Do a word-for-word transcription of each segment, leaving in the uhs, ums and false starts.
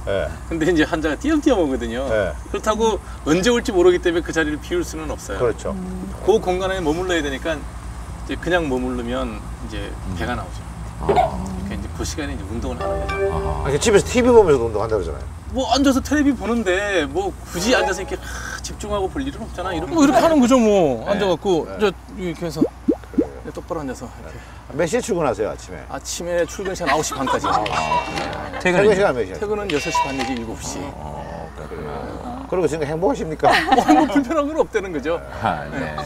네. 근데 이제 환자가 띄엄띄엄 오거든요. 네. 그렇다고 언제 올지 모르기 때문에 그 자리를 비울 수는 없어요. 그렇죠. 음. 그 공간에 머물러야 되니까 이제 그냥 머무르면 이제 배가 나오죠. 아. 그러니까 이제 그 시간에 이제 운동을 하는 거죠. 아. 아니, 집에서 티비 보면서 운동한다 그러잖아요. 뭐 앉아서 텔레비 보는데 뭐 굳이 앉아서 이렇게 하, 집중하고 볼 일은 없잖아. 이렇게, 뭐 이렇게 하는 거죠 뭐. 네. 앉아갖고 네. 저 이렇게 해서 그래. 똑바로 앉아서 이렇게. 몇 시에 출근하세요 아침에? 아침에 출근 시간 아홉 시 반까지. 아, 네. 퇴근 시간 몇 시에? 퇴근은 여섯 시 반 내지 일곱 시. 어, 그렇구나. 아. 그리고 지금 행복하십니까? 뭐, 뭐 불편한 건 없다는 거죠. 아, 네. 네.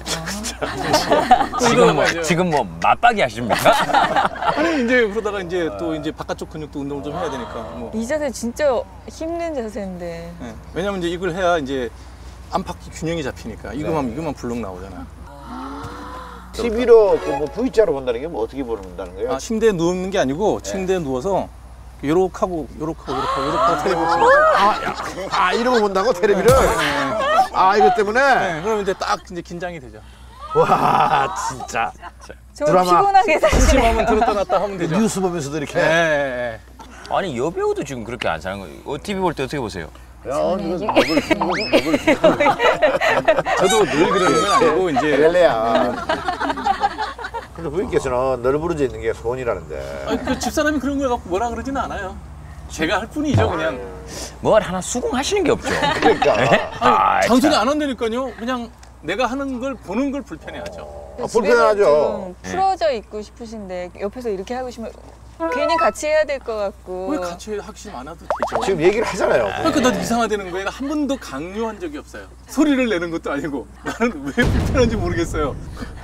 지금 뭐, 지금 뭐 맞박이 하십니까? 아니 이제 그러다가 이제 또 이제 바깥쪽 근육도 운동을 좀 해야 되니까. 뭐. 이 자세 진짜 힘든 자세인데. 네. 왜냐면 이제 이걸 해야 이제 안팎 균형이 잡히니까 이거만 네. 이거만 불렁 나오잖아. 티비로 그 뭐 브이자로 본다는 게 뭐 어떻게 본다는 거예요? 아, 침대에 누우는 게 아니고 네. 침대에 누워서 요렇게 하고 요렇게 하고 요렇게 하고 요렇게 하고 텔레비를 보는 아, 아 이런 거 본다고 텔레비를? 네. 아 이것 때문에? 네. 그러면 이제 딱 이제 긴장이 되죠. 와 진짜. 저 피곤하게 사실. 심심하면 들었다 놨다 하면 되죠. 뉴스 보면서도 이렇게. 네. 네. 아니 여배우도 지금 그렇게 안 사는 거예요. 어, 티비 볼 때 어떻게 보세요? 야, 이거 먹을 먹을 저도 늘 그러는 건 아니고 이제. 렐레야. 근데 부인께서는 널브러져 있는 게 소원이라는데. 아니, 그 집사람이 그런 걸 갖고 뭐라 그러지는 않아요. 제가 할 뿐이죠 그냥. 뭘 하나 수긍하시는 게 없죠. 그러니까. 아니, 잔소리 안 한다니까요. 그냥 내가 하는 걸 보는 걸 불편해하죠. 아, 불편하죠. 지금 풀어져 있고 싶으신데 옆에서 이렇게 하고 싶으면 괜히 같이 해야 될 것 같고. 왜 같이 하기 싫으면 안 해도 되죠. 지금 얘기를 하잖아요. 그러니까 난 이상하다는 거예요. 한 번도 강요한 적이 없어요. 소리를 내는 것도 아니고 나는 왜 불편한지 모르겠어요.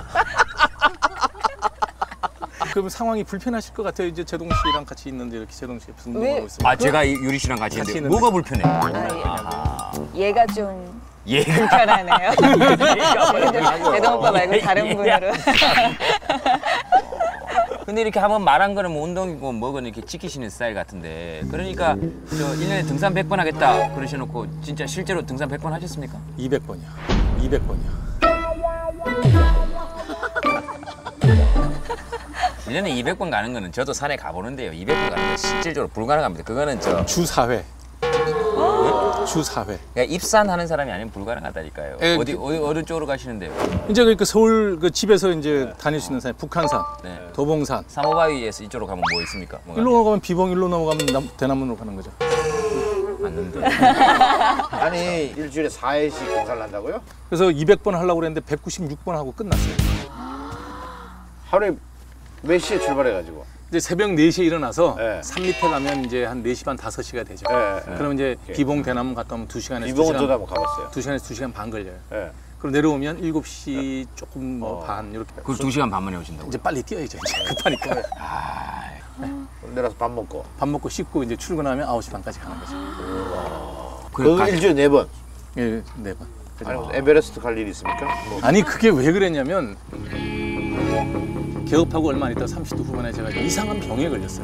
그럼 상황이 불편하실 것 같아요. 이제 제동 씨랑 같이 있는데 이렇게 제동 씨 옆에서 운동하고 있어요. 아 제가 유리 씨랑 같이, 같이 있는데, 있는데 뭐가 불편해? 아, 예. 얘가 좀 예. 불편하네요. 제동 오빠 말고 다른 분으로. 근데 이렇게 한번 말한 거는 뭐 운동이고 뭐건 이렇게 지키시는 스타일 같은데 그러니까 저 일 년에 등산 백 번 하겠다 그러셔놓고 진짜 실제로 등산 백 번 하셨습니까? 이백 번이요. 이백 번이요. 일 년에 이백 번 가는 거는 저도 산에 가보는데요. 이백 번 가는 건 실질적으로 불가능합니다. 그거는 저 주 사 회. 주 사 회. 그러니까 입산하는 사람이 아니면 불가능하다니까요. 에, 어디 그, 어디 어느 쪽으로 가시는데요? 이제 그러니까 서울 그 집에서 이제 네. 다닐 수 있는 산, 북한산, 네. 도봉산. 삼호바위에서 이쪽으로 가면 뭐 있습니까? 뭐가? 일로 넘어가면 비봉, 일로 넘어가면 남, 대남문으로 가는 거죠. 맞는데. 아니 일주일에 사 회씩 등산을 한다고요? 그래서 이백 번 하려고 그랬는데 백구십육 번 하고 끝났어요. 하루에 몇 시에 출발해가지고? 이제 새벽 네 시에 일어나서 네. 산 밑에 가면 이제 한 네 시 반, 다섯 시가 되죠. 네. 그럼 이제 오케이. 비봉 대나무 갔다 오면 두 시간에서 비봉은 저도 한번 가봤어요. 두 시간에서 두 시간 반 걸려요. 네. 그럼 내려오면 일곱 시 조금 뭐 반 어. 이렇게. 그 두 시간 반 만에 오신다고? 이제 빨리 뛰어야죠. 이제 급하니까. 아... 네. 내려서 밥 먹고. 밥 먹고 씻고 이제 출근하면 아홉 시 반까지 가는 거죠. 그거 가... 일주일에 네 번? 예, 네 번. 아니, 아. 에베레스트 갈 일이 있습니까? 뭐. 아니 그게 왜 그랬냐면 개업하고 얼마 안 있다 삼십 대 후반에 제가 이상한 병에 걸렸어요.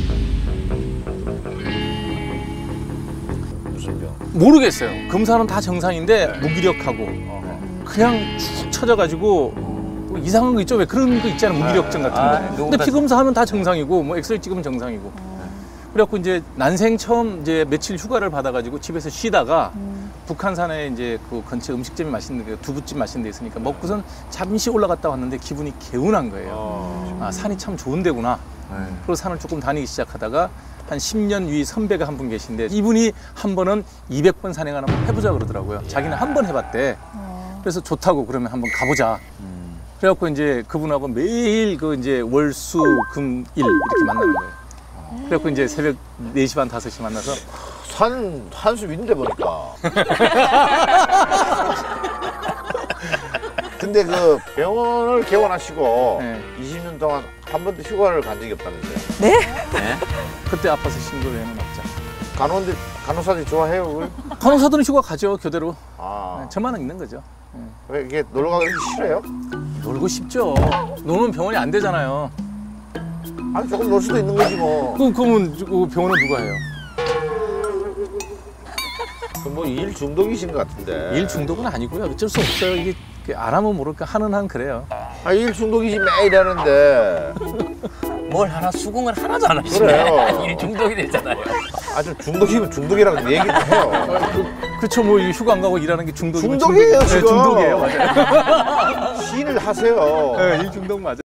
무슨 병? 모르겠어요. 검사는 다 정상인데 네. 무기력하고 어. 그냥 축 처져가지고 뭐 이상한 거 있죠? 왜 그런 거 있잖아요. 무기력증 같은 거. 아, 근데 피 검사하면 다 정상이고 뭐 엑스레이 찍으면 정상이고. 그래갖고 이제 난생 처음 이제 며칠 휴가를 받아가지고 집에서 쉬다가 음. 북한산에 이제 그 근처 음식점이 맛있는 게 두부집 맛있는 데 있으니까 먹고선 잠시 올라갔다 왔는데 기분이 개운한 거예요. 어. 아 산이 참 좋은 데구나. 음. 그리고 산을 조금 다니기 시작하다가 한 십 년 위 선배가 한 분 계신데 이분이 한 번은 이백 번 산행을 한번 해보자 그러더라고요. 자기는 한 번 해봤대. 어. 그래서 좋다고 그러면 한번 가보자. 음. 그래갖고 이제 그분하고 매일 그 이제 월, 수, 금, 일 이렇게 만나는 거예요. 그래갖고 이제 새벽 네 시 반, 다섯 시 만나서 산, 한수 위인데 보니까. 근데 그 병원을 개원하시고 네. 이십 년 동안 한 번도 휴가를 간 적이 없다면서요? 네? 네? 그때 아파서 쉰 거 외에는 없죠. 간호원들, 간호사들이 좋아해요, 그걸? 간호사들은 휴가 가죠, 교대로. 아. 네, 저만은 있는 거죠. 네. 왜 이게 놀러 가기 싫어요? 놀고 싶죠. 노는 병원이 안 되잖아요. 아니 조금 놀 수도 있는 거지 뭐. 그럼 그러면 병원은 누가 해요? 그럼 뭐 일 중독이신 것 같은데. 일 중독은 아니고요. 어쩔 수 없어요. 이게 안 하면 모를까 하는 한 그래요. 아, 일 중독이지 매일 하는데. 뭘 하나 수긍을 하나도 안 하시네. 그래요. 일 중독이 됐잖아요. 아, 좀 중독이면 중독이라고 얘기도 해요. 그렇죠. 뭐 이 휴가 안 가고 일하는 게 중독이면 중독이에요, 중독- 네, 지금. 중독이에요, 맞아요. 시인을 하세요. 네, 이 중독 맞아요.